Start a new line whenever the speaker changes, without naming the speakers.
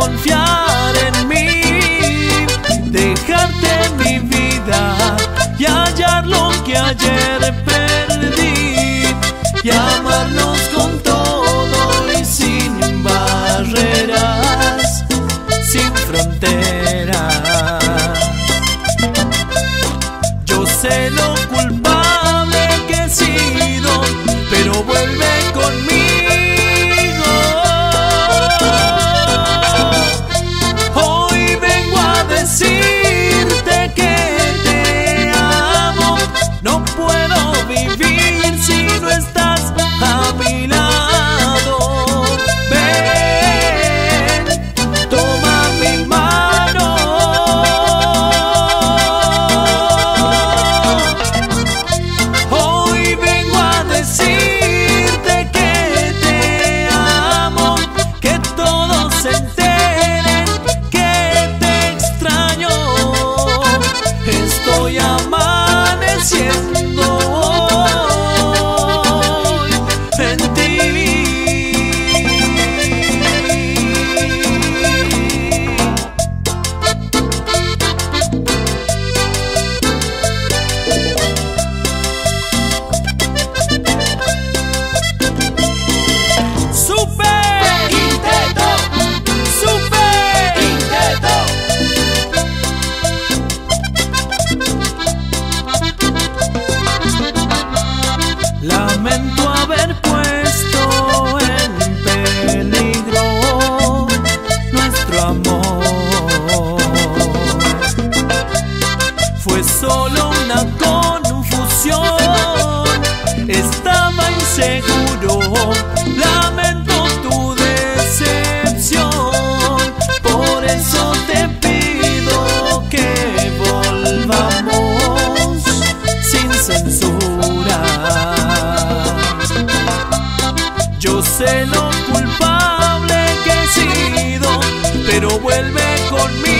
confiar en mí, dejarte en mi vida y hallar lo que ayer perdí, y amarnos con todo y sin barreras, sin fronteras. Yo sé lo culpable que he sido, pero vuelve conmigo. Hoy vengo a decirte que te amo. No puedo vivir si no estás a mi lado. Ven, toma mi mano. Hoy vengo a decirte que te amo, que todos se enteren que te extraño. Estoy amaneciendo hoy en ti. ¡Super Quinteto! ¡Super Quinteto! Lamento haber puesto en peligro nuestro amor. Fue solo una confusión, estaba inseguro. Lamento tu decepción, por eso te pido que volvamos sin censura. Yo sé lo culpable que he sido, pero vuelve conmigo.